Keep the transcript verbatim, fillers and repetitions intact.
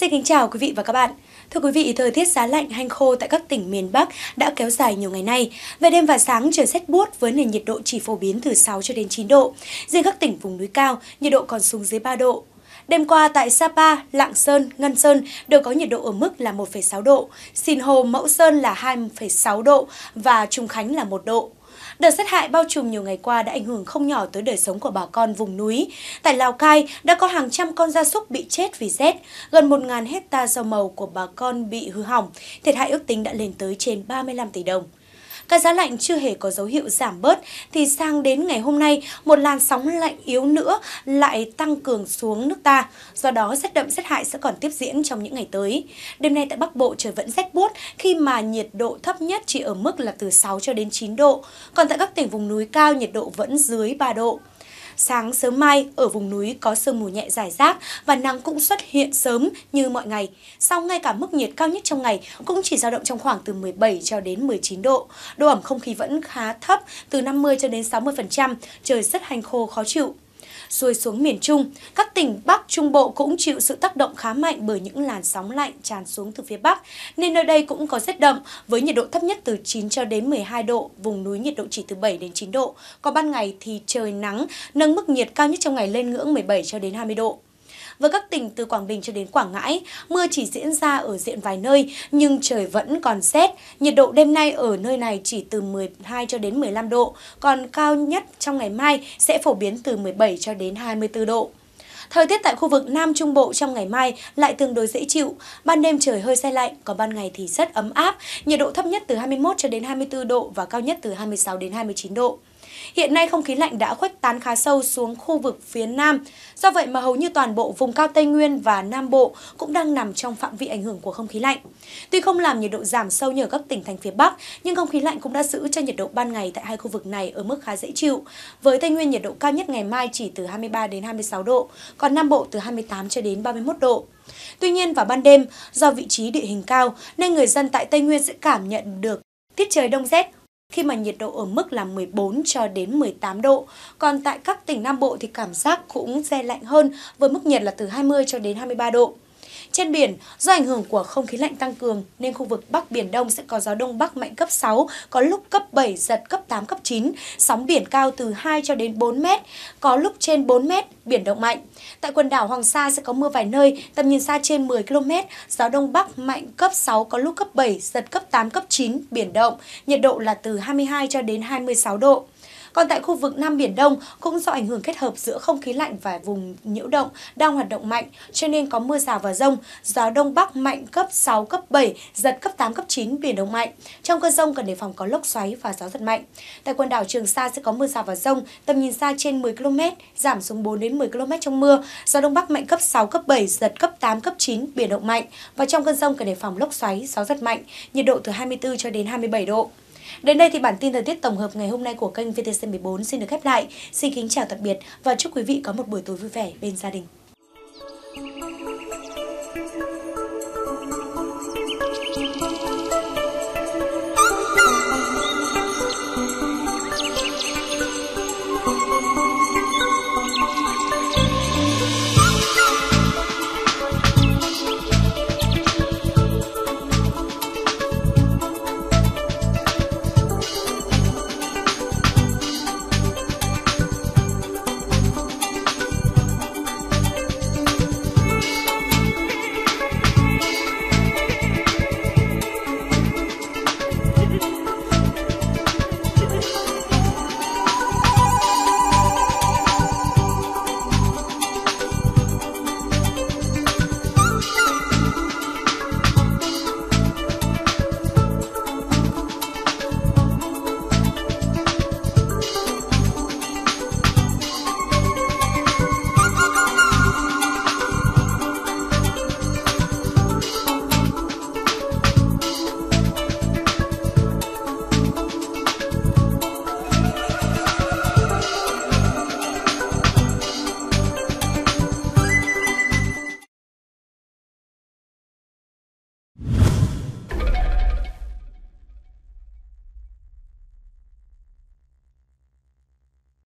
Xin kính chào quý vị và các bạn. Thưa quý vị, thời tiết giá lạnh hanh khô tại các tỉnh miền Bắc đã kéo dài nhiều ngày nay. Về đêm và sáng trời rét buốt với nền nhiệt độ chỉ phổ biến từ sáu cho đến chín độ. Riêng các tỉnh vùng núi cao, nhiệt độ còn xuống dưới ba độ. Đêm qua tại Sapa, Lạng Sơn, Ngân Sơn đều có nhiệt độ ở mức là một phẩy sáu độ, Sìn Hồ, Mẫu Sơn là hai phẩy sáu độ và Trùng Khánh là một độ. Đợt rét hại bao trùm nhiều ngày qua đã ảnh hưởng không nhỏ tới đời sống của bà con vùng núi. Tại Lào Cai đã có hàng trăm con gia súc bị chết vì rét, gần một nghìn hecta rau màu của bà con bị hư hỏng, thiệt hại ước tính đã lên tới trên ba mươi lăm tỷ đồng. Cái giá lạnh chưa hề có dấu hiệu giảm bớt thì sang đến ngày hôm nay, một làn sóng lạnh yếu nữa lại tăng cường xuống nước ta. Do đó, rét đậm rét hại sẽ còn tiếp diễn trong những ngày tới. Đêm nay tại Bắc Bộ trời vẫn rét buốt khi mà nhiệt độ thấp nhất chỉ ở mức là từ sáu cho đến chín độ. Còn tại các tỉnh vùng núi cao, nhiệt độ vẫn dưới ba độ. Sáng sớm mai, ở vùng núi có sương mù nhẹ rải rác và nắng cũng xuất hiện sớm như mọi ngày. Sau ngay cả mức nhiệt cao nhất trong ngày cũng chỉ dao động trong khoảng từ mười bảy cho đến mười chín độ. Độ ẩm không khí vẫn khá thấp, từ năm mươi cho đến sáu mươi phần trăm, trời rất hanh khô khó chịu. Xuôi xuống miền Trung, các tỉnh Bắc Trung Bộ cũng chịu sự tác động khá mạnh bởi những làn sóng lạnh tràn xuống từ phía Bắc, nên nơi đây cũng có rét đậm với nhiệt độ thấp nhất từ chín cho đến mười hai độ, vùng núi nhiệt độ chỉ từ bảy đến chín độ. Còn ban ngày thì trời nắng, nâng mức nhiệt cao nhất trong ngày lên ngưỡng mười bảy cho đến hai mươi độ. Với các tỉnh từ Quảng Bình cho đến Quảng Ngãi, mưa chỉ diễn ra ở diện vài nơi nhưng trời vẫn còn rét. Nhiệt độ đêm nay ở nơi này chỉ từ mười hai cho đến mười lăm độ, còn cao nhất trong ngày mai sẽ phổ biến từ mười bảy cho đến hai mươi tư độ. Thời tiết tại khu vực Nam Trung Bộ trong ngày mai lại tương đối dễ chịu, ban đêm trời hơi se lạnh, còn ban ngày thì rất ấm áp, nhiệt độ thấp nhất từ hai mươi mốt cho đến hai mươi tư độ và cao nhất từ hai mươi sáu đến hai mươi chín độ. Hiện nay không khí lạnh đã khuếch tán khá sâu xuống khu vực phía Nam. Do vậy mà hầu như toàn bộ vùng cao Tây Nguyên và Nam Bộ cũng đang nằm trong phạm vi ảnh hưởng của không khí lạnh. Tuy không làm nhiệt độ giảm sâu như ở các tỉnh thành phía Bắc, nhưng không khí lạnh cũng đã giữ cho nhiệt độ ban ngày tại hai khu vực này ở mức khá dễ chịu. Với Tây Nguyên nhiệt độ cao nhất ngày mai chỉ từ hai mươi ba đến hai mươi sáu độ, còn Nam Bộ từ hai mươi tám cho đến ba mươi mốt độ. Tuy nhiên vào ban đêm, do vị trí địa hình cao nên người dân tại Tây Nguyên sẽ cảm nhận được tiết trời đông rét khi mà nhiệt độ ở mức là mười bốn cho đến mười tám độ. Còn tại các tỉnh Nam Bộ thì cảm giác cũng se lạnh hơn với mức nhiệt là từ hai mươi cho đến hai mươi ba độ. Trên biển, do ảnh hưởng của không khí lạnh tăng cường nên khu vực Bắc Biển Đông sẽ có gió Đông Bắc mạnh cấp sáu, có lúc cấp bảy, giật cấp tám, cấp chín, sóng biển cao từ hai cho đến bốn mét, có lúc trên bốn mét, biển động mạnh. Tại quần đảo Hoàng Sa sẽ có mưa vài nơi, tầm nhìn xa trên mười ki lô mét, gió Đông Bắc mạnh cấp sáu, có lúc cấp bảy, giật cấp tám, cấp chín, biển động, nhiệt độ là từ hai mươi hai cho đến hai mươi sáu độ. Còn tại khu vực Nam Biển Đông cũng do ảnh hưởng kết hợp giữa không khí lạnh và vùng nhiễu động đang hoạt động mạnh cho nên có mưa rào và dông, gió Đông Bắc mạnh cấp sáu, cấp bảy, giật cấp tám, cấp chín, biển động mạnh. Trong cơn dông cần đề phòng có lốc xoáy và gió giật mạnh. Tại quần đảo Trường Sa sẽ có mưa rào và dông, tầm nhìn xa trên mười ki lô mét, giảm xuống bốn đến mười ki lô mét trong mưa, gió Đông Bắc mạnh cấp sáu, cấp bảy, giật cấp tám, cấp chín, biển động mạnh. Và trong cơn dông cần đề phòng lốc xoáy, gió giật mạnh, nhiệt độ từ hai mươi tư cho đến hai mươi bảy độ. Đến đây thì bản tin thời tiết tổng hợp ngày hôm nay của kênh vê tê xê mười bốn xin được khép lại. Xin kính chào tạm biệt và chúc quý vị có một buổi tối vui vẻ bên gia đình.